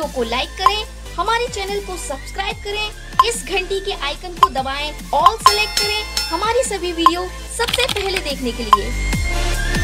Video को like करें, हमारे चैनल को सब्सक्राइब करें, इस घंटी के आइकन को दबाएं, ऑल सेलेक्ट करें हमारी सभी वीडियो सबसे पहले देखने के लिए।